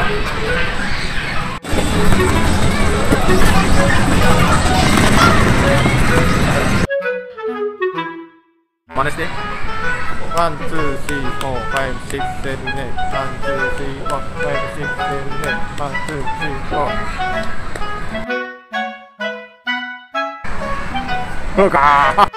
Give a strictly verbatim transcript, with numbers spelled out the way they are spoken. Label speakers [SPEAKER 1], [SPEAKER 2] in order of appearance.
[SPEAKER 1] 真似して。ワン、ツー、スリー、フォー、ファイブ、シックス、セブン、エイト。ワン、ツー、スリー、フォー、ファイブ、シックス、セブン、エイト。ワン、ツー、スリー、フォー。そうかー。